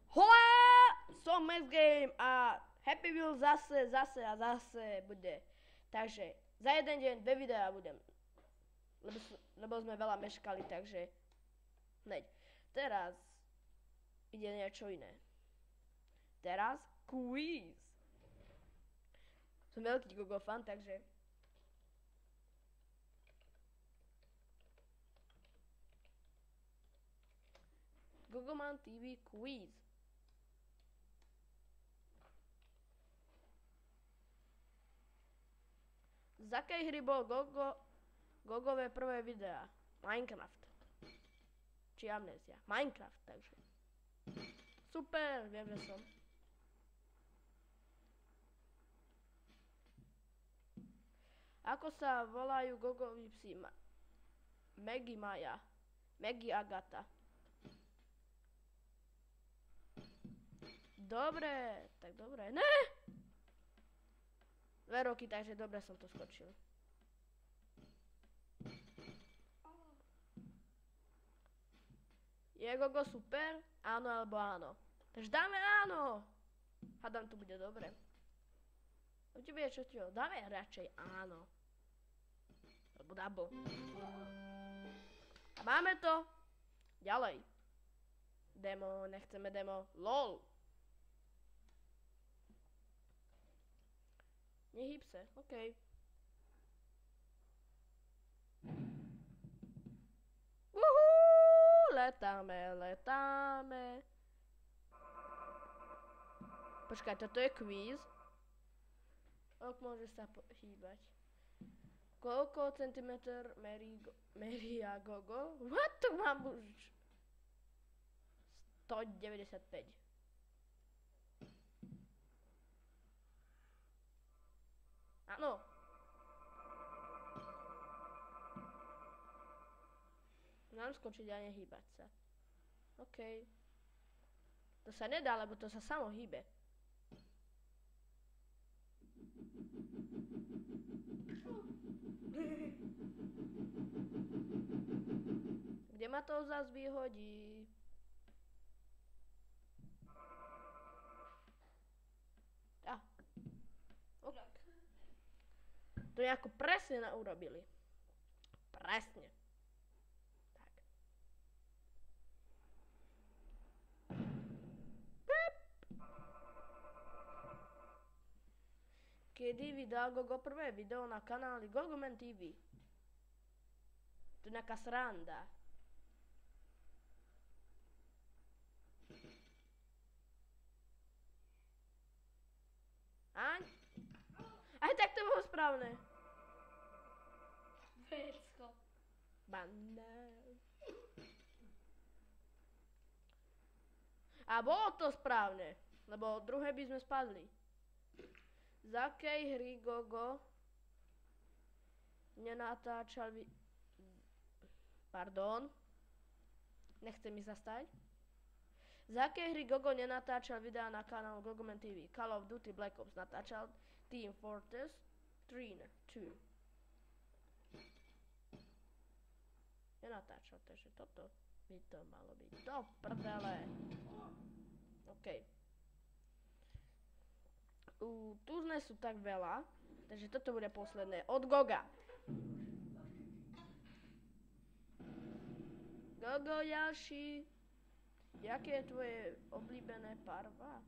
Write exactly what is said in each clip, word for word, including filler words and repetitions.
Hola! Som Max Game a Happy Wheel zase, zase a zase bude. Takže za jeden deň dve videá budem. Lebo, lebo sme veľa meškali, takže hneď. Teraz ide niečo iné. Teraz quiz. Som veľký Gogo fan, takže Gogoman tí ví quiz. Z akej hry bol Gogo, Gogové prvé videá? Minecraft. Či Amnézia. Minecraft, takže. Super, viem, že som. Ako sa volajú Gogoví psi? Ma- Maggie Maja. Maggie Agata. Dobre, tak dobre. Ne! Dve roky, takže dobre som to skočil. Je Gogo super? Áno alebo áno. Takže dáme áno. Hádam, to bude dobre. U tebe je čo ti ho? Dáme radšej áno. Alebo double. A máme to. Ďalej. Demo, nechceme demo. LOL. Nehyb se, okej. Uhú, letáme, letáme. Počkaj, toto je quiz. Ok, môže sa hýbať. Koľko centimetr merí, go, meria Gogo? What? To mám už sto deväťdesiatpäť. Áno. Mám skočiť a nehýbať sa. OK. To sa nedá, lebo to sa samo hýbe. Kde ma to zás vyhodí? Ah. OK. To nejako presne na urobili. Presne. Tak. Pip. Kedy vydal Gogo prvé video na kanáli Gogoman tí ví? To je nejaká sranda. Aň? Aj tak to bolo správne. Vecko. Banda. A bolo to správne, lebo druhé by sme spadli. Z akej hry Gogo nenatáčal vi... Pardon. Nechce mi sa stať. Z akej hry Gogo nenatáčal videá na kanálu Gogoman tí ví? Call of Duty Black Ops natáčal Team Fortress tri dva. Nenatáčal, takže toto by to malo byť do prdele. OK. U, tu sme sú tak veľa, takže toto bude posledné. Od Goga. Gogo ďalší. Jaké je tvoje oblíbené barva?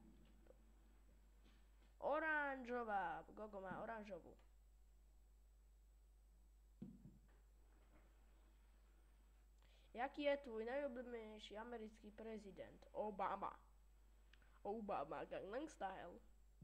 Oranžová. Gogo má oranžovú. Jaký je tvoj najobľúbenejší americký prezident? Obama. Obama, Gangnam Style.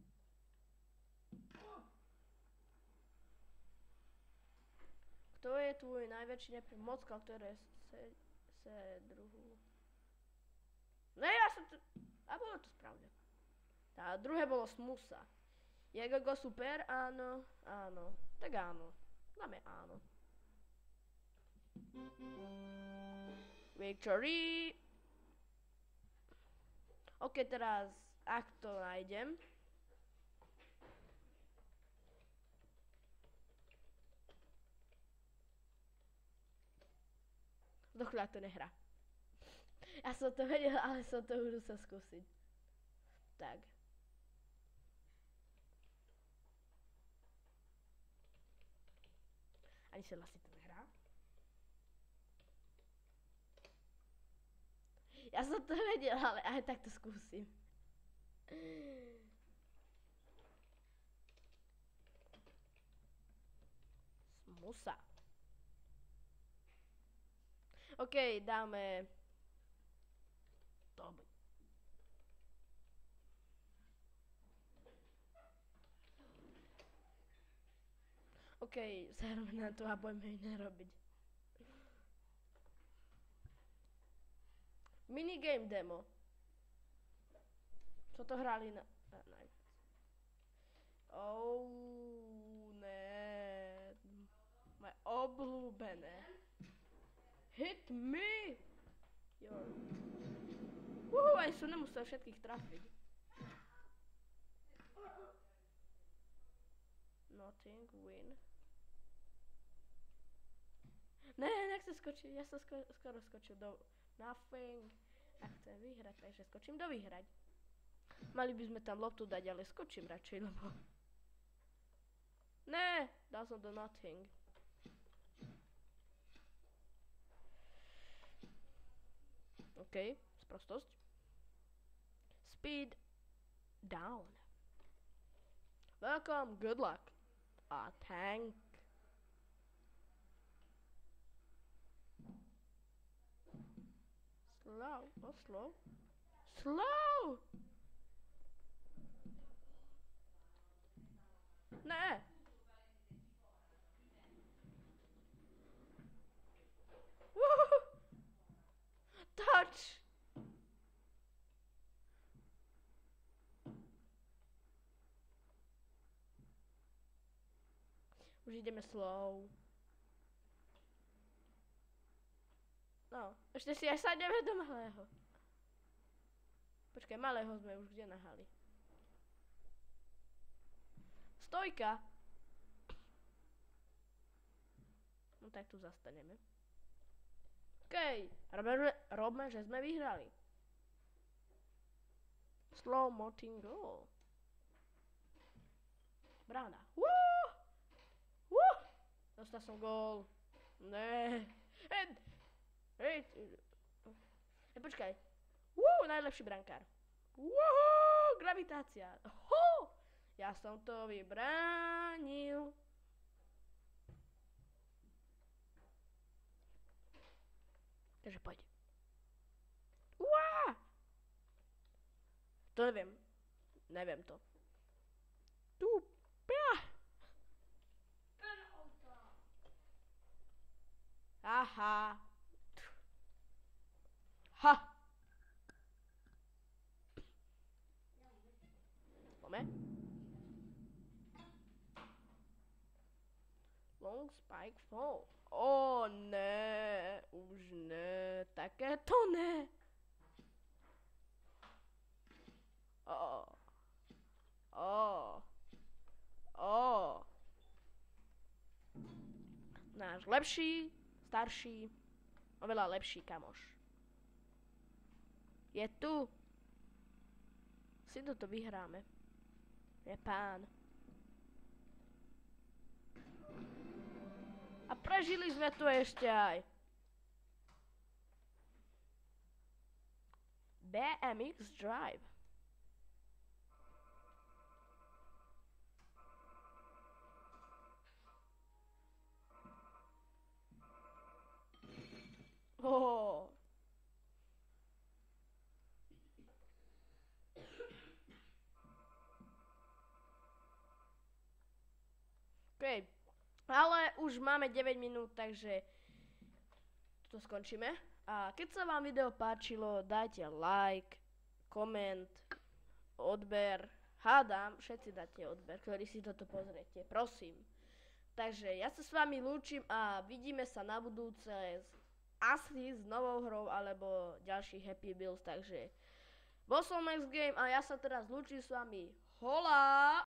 Kto je tvoj najväčší neprítel? Mocka, ktoré se, se druhú. Ne, ja som to... A bolo to správne. A druhé bolo Smusa. Je Gogo super? Áno. Áno. Tak áno. Dáme áno. Victory. OK, teraz, ak to nájdem. Do chvíľa to nehrá. Ja som to vedela, ale som to musel skúsiť. Tak. Ani sa vlastne to nehrá. Ja som to vedel, ale aj tak to skúsim. Smusa. OK, dáme... Dobre. OK, zároveň na to a budeme ju nerobiť. Minigame demo. Co to hrali na... na, na. Oh, ne. Moje obľúbené. Hit me! Jo. Uhu, aj som nemusel všetkých trafiť. Nothing, win. Ne, nechcem skočiť, ja som sko- skoro skočil do nothing. A chcem vyhrať, takže skočím do vyhrať. Mali by sme tam loptu dať, ale skočím radšej, lebo... Ne, dal som do nothing. OK, sprostosť. Speed down. Welcome, good luck. A tank. Slow, oh slow. Slow! Ne! Woohoo! Touch! Už ideme slow. No, ešte si aj sadneme do malého. Počkaj, malého sme už kde nahali. Stojka. No tak tu zastaneme. OK, robme, robme, že sme vyhrali. Slow moting goal. Brána. Woo! Woo! Dostal som gól. Ne. Hej, hej. Hej, počkaj. Woo, najlepší brankár. Woohoo, gravitácia. Ho! Ja som to vybránil. Takže poď. Uá! To neviem. Neviem to. Tu. Pia. Aha. Ha. Poďme. Long spike fall. O ne, už ne, také to ne. O, o, o. Náš lepší, starší, oveľa lepší kamoš. Je tu. Si toto vyhráme. Je pán. A prežili sme tu ešte aj. bé em iks Drive. Oh. OK. Ale už máme deväť minút, takže to skončíme. A keď sa vám video páčilo, dajte like, koment, odber. Hádam, všetci dáte odber, ktorí si toto pozriete, prosím. Takže ja sa s vami lúčim a vidíme sa na budúce s, asi s novou hrou alebo ďalších Happy Builds. Takže bol som Max Game a ja sa teraz lúčim s vami. Hola!